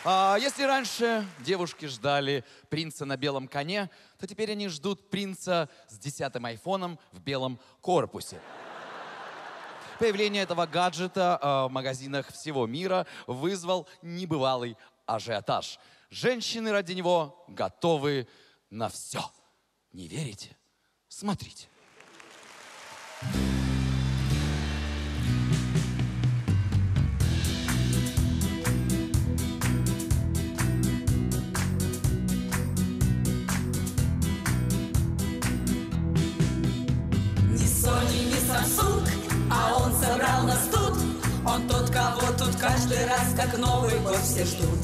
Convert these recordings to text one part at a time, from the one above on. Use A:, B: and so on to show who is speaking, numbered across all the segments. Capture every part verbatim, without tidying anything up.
A: А если раньше девушки ждали принца на белом коне, то теперь они ждут принца с десятым айфоном в белом корпусе. Появление этого гаджета э, в магазинах всего мира вызвал небывалый ажиотаж. Женщины ради него готовы на все. Не верите? Смотрите.
B: Samsung, а он собрал нас тут. Он тот, кого тут каждый раз, как Новый год, все ждут.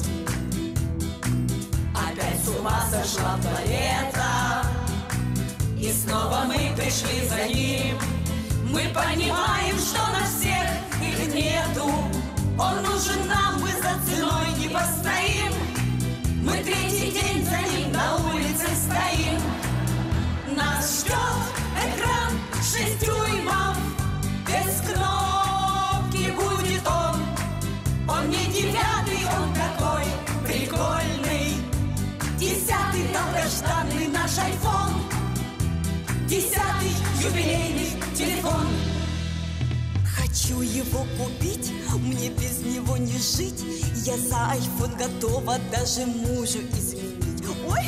B: Опять с ума сошла планета, и снова мы пришли за ним. Мы понимаем, что на всех их нету. Он нужен нам, мы за ценой не постоим. Мы третий день за ним на улице стоим. Нас ждет экран шесть дюймов, без кнопки будет он. Он не девятый, он такой прикольный. Десятый долгожданный наш айфон. Десятый юбилейный телефон.
C: Хочу его купить, мне без него не жить. Я за айфон готова даже мужу изменить. Ой!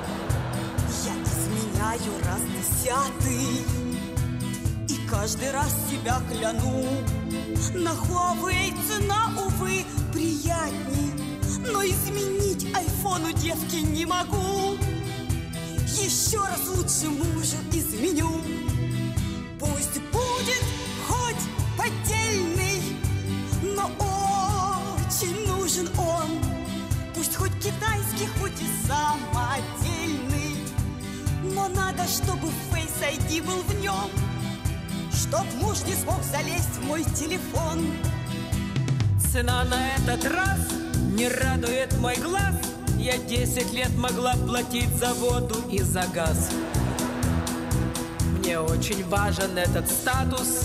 C: Изменяю раз десятый, и каждый раз себя кляну. На Huawei цена, увы, приятней, но изменить айфону девки не могу. Еще раз лучше мужу изменю. Пусть будет хоть поддельный, но очень нужен он. Пусть хоть китайский, хоть и самодельный, но надо, чтобы Face ай ди был в нем, чтоб муж не смог залезть в мой телефон.
B: Цена на этот раз не радует мой глаз. Я десять лет могла платить за воду и за газ. Мне очень важен этот статус,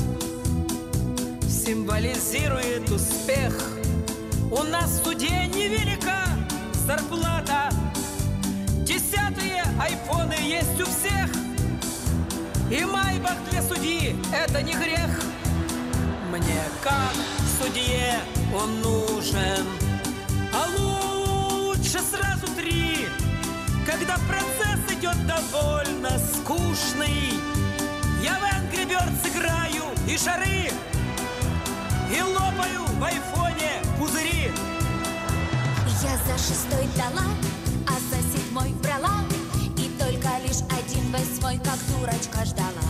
B: символизирует успех. У нас в суде невелика зарплата. Десятые айфоны есть у всех, и майбах для судьи — это не грех. Мне как судье он нужен, а лучше сразу три, когда процесс идет довольно скучный. Я в Angry Birds играю и шары, и лопаю в айфоне пузыри.
D: Я за шестой дала, а за седьмой брала, и только лишь один восьмой, как дурочка, ждала.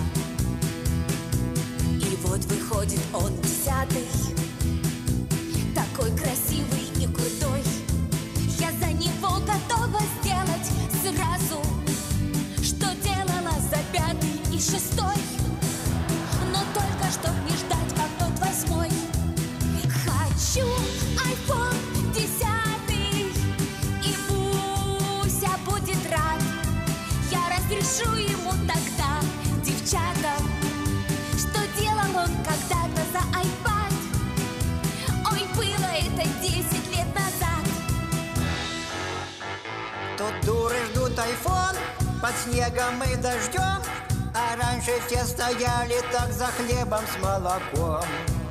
D: И вот выходит он десятый, такой красивый и крутой. Я за него готова сделать сразу, что делала за пятый и шестой. Но только чтоб не ждать, как тот восьмой. Хочу айфон десятый, и Буся будет рад. Я разрешу ему тогда, девчата, что делал он когда-то за айпад. Ой, было это десять лет назад.
E: Тут дуры ждут айфон под снегом и дождем, а раньше все стояли так за хлебом с молоком.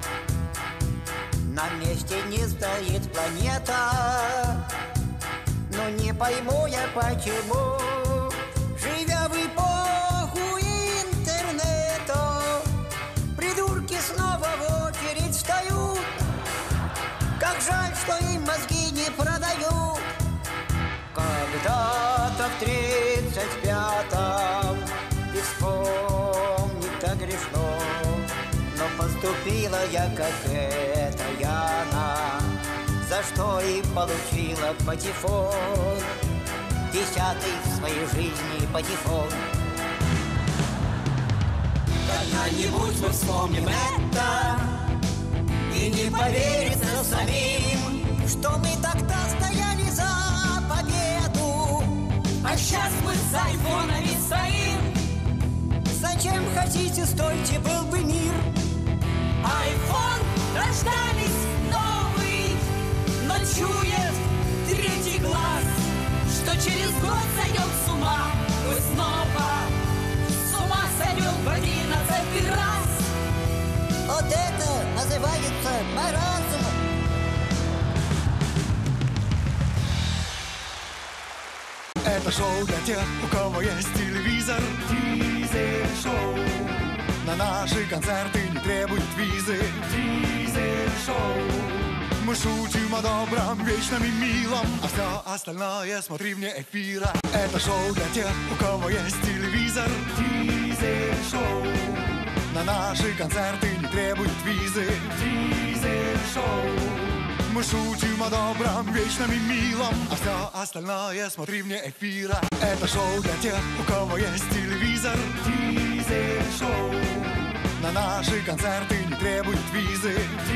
E: На месте не стоит планета, но не пойму я почему, живя в эпоху интернета, придурки снова в очередь встают. Как жаль, что им мозги не продают. Когда-то в тридцать пятом и вспомнить так грешно, но поступила я, как эта Яна, за что и получила патефон. Десятый в своей жизни патефон.
B: Когда-нибудь мы вспомним это, и не поверится самим,
E: что мы тогда стояли за победу,
B: а сейчас мы с айфонами стоим.
E: Зачем хотите, стойте, был бы мир.
B: Айфон рождались новый, ночует
E: Дед Мороз.
F: Это шоу для тех, у кого есть телевизор. Дизель-шоу. На наши концерты не требуют визы. Дизель-шоу. Мы шутим о добром, вечном и милом, а все остальное смотри вне эфира. Это шоу для тех, у кого есть телевизор. Дизель-шоу. На наши концерты не требуют визы. Дизель-шоу. Мы шутим о добром, вечном и милом, а все остальное смотри вне эфира. Это шоу для тех, у кого есть телевизор. Дизель-шоу. На наши концерты не требуют визы.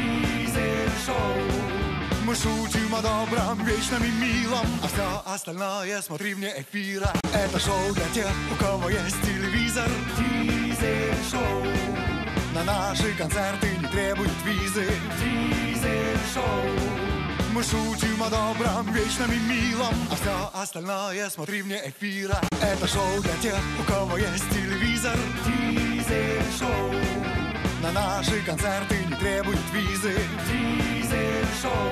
F: Дизель-шоу. Мы шутим о добром, вечном и милом, а все остальное смотри вне эфира. Это шоу для тех, у кого есть телевизор. Дизель-шоу. На наши концерты не требуют визы. Дизель-шоу. Мы шутим о добром, вечном и милом, а все остальное смотри вне эфира. Это шоу для тех, у кого есть телевизор. Дизель-шоу. На наши концерты не требуют визы. Дизель-шоу.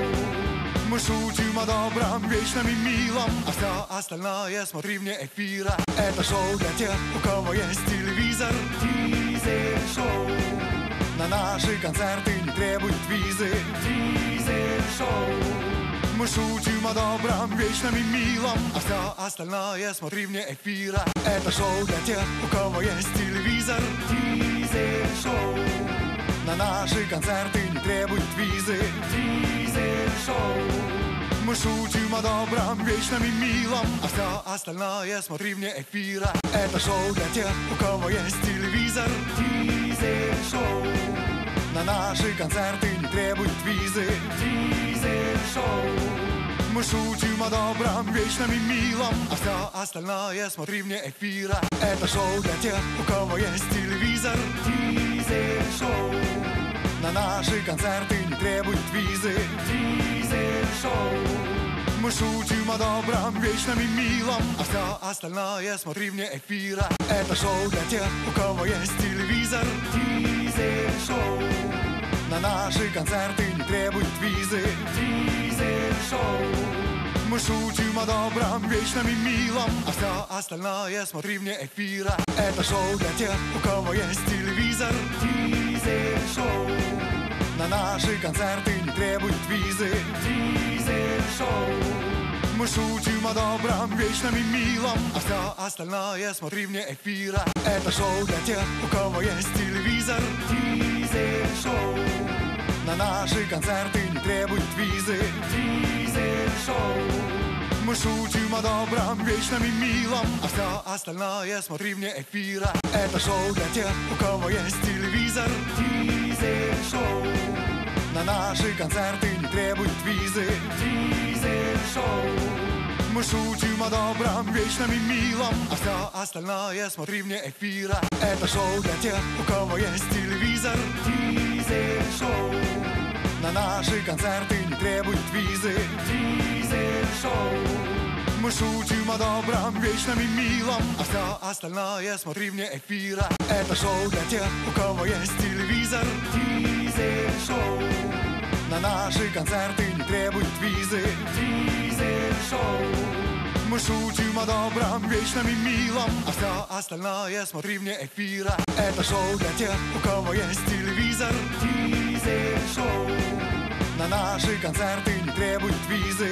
F: Мы шутим о добром, вечном и милом, а все остальное смотри вне эфира. Это шоу для тех, у кого есть телевизор. Дизель-шоу. На наши концерты не требуют визы. Дизель-шоу. Мы шутим о добром, вечном и милом, а все остальное смотри вне эфира. Это шоу для тех, у кого есть телевизор. Дизель-шоу. На наши концерты не требуют визы. Дизель-шоу. Мы шутим о добром, вечном и милом, а все остальное смотри вне эфира. Это шоу для тех, у кого есть телевизор. Дизель-шоу. На наши концерты не требуют визы. Дизель-шоу. Мы шутим о добром, вечном и милом, а все остальное смотри вне эфира. Это шоу для тех, у кого есть телевизор. Дизель-шоу. На наши концерты не требуют визы. Дизель-шоу. Мы шутим о добром, вечном и милом, а все остальное смотри вне эфира. Это шоу для тех, у кого есть телевизор. Дизель-шоу. На наши концерты не требуют визы. Дизель-шоу. Мы шутим о добром, вечном и милом, а все остальное смотри вне эфира. Это шоу для тех, у кого есть телевизор. Дизель-шоу. На наши концерты не требуют визы. Дизель-шоу. Мы шутим о добром, вечном и милом, а все остальное смотри вне эфира. Это шоу для тех, у кого есть телевизор. Дизель-шоу. На наши концерты не требуют визы. Дизель-шоу. Мы шутим о добром, вечном и милом, а все остальное смотри вне эфира. Это шоу для тех, у кого есть телевизор. Дизель-шоу. На наши концерты не требуют визы. Дизель-шоу. Мы шутим о добром, вечном и милом, а все остальное смотри вне эфира. Это шоу для тех, у кого есть телевизор. Дизель-шоу. На наши концерты не требуют визы. Дизель-шоу. Мы шутим о добром, вечном и милом, а все остальное смотри вне эфира. Это шоу для тех, у кого есть телевизор. Дизель-шоу. На наши концерты не требуют визы. Дизель-шоу. Мы шутим о добром, вечном и милом, а все остальное смотри вне эфира. Это шоу для тех, у кого есть телевизор. Дизель-шоу. На наши концерты не требуют визы.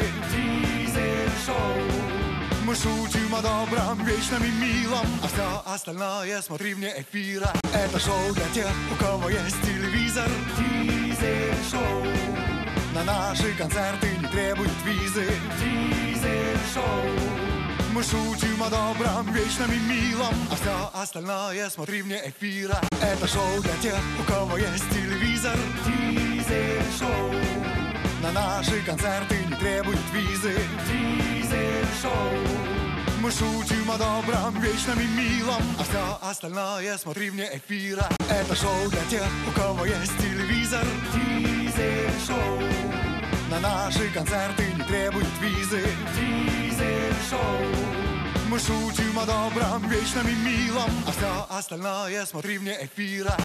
F: Дизель-шоу. Мы шутим о добром, вечном и милом, а все остальное смотри вне эфира. Это шоу для тех, у кого есть телевизор. Дизель-шоу. На наши концерты не требуют визы. Дизель-шоу. Мы шутим о добром, вечном и милом, а все остальное смотри вне эфира. Это шоу для тех, у кого есть телевизор. Дизель-шоу. На наши концерты не требуют визы. Дизель-шоу. Мы шутим о добром, вечном и милом, а все остальное смотри вне эфира. Это шоу для тех, у кого есть телевизор. Дизель-шоу. На наши концерты не требуют визы. Дизель-шоу. Мы шутим о добром, вечном и милом, а все остальное смотри вне эфира.